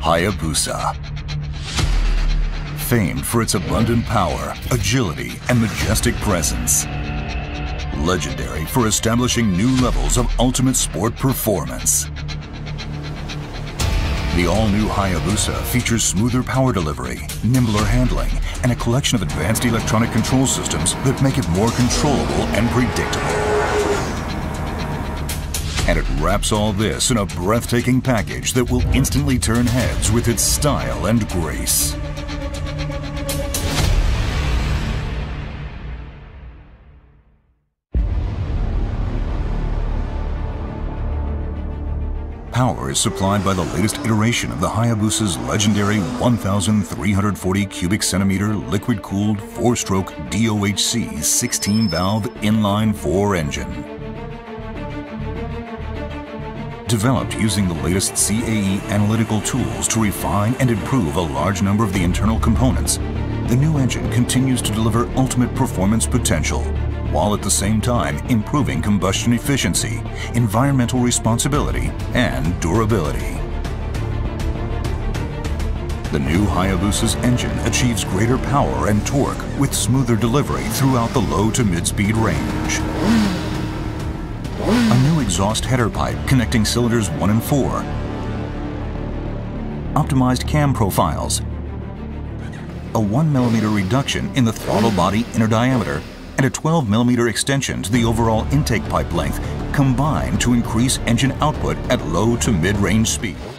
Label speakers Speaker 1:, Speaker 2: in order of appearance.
Speaker 1: Hayabusa. Famed for its abundant power, agility, and majestic presence. Legendary for establishing new levels of ultimate sport performance. The all-new Hayabusa features smoother power delivery, nimbler handling, and a collection of advanced electronic control systems that make it more controllable and predictable. And it wraps all this in a breathtaking package that will instantly turn heads with its style and grace. Power is supplied by the latest iteration of the Hayabusa's legendary 1,340 cubic centimeter liquid-cooled 4-stroke DOHC 16-valve inline-4 engine. Developed using the latest CAE analytical tools to refine and improve a large number of the internal components, the new engine continues to deliver ultimate performance potential, while at the same time improving combustion efficiency, environmental responsibility, and durability. The new Hayabusa's engine achieves greater power and torque with smoother delivery throughout the low to mid-speed range. A new exhaust header pipe connecting cylinders 1 and 4. Optimized cam profiles. A 1mm reduction in the throttle body inner diameter and a 12mm extension to the overall intake pipe length combine to increase engine output at low to mid-range speed.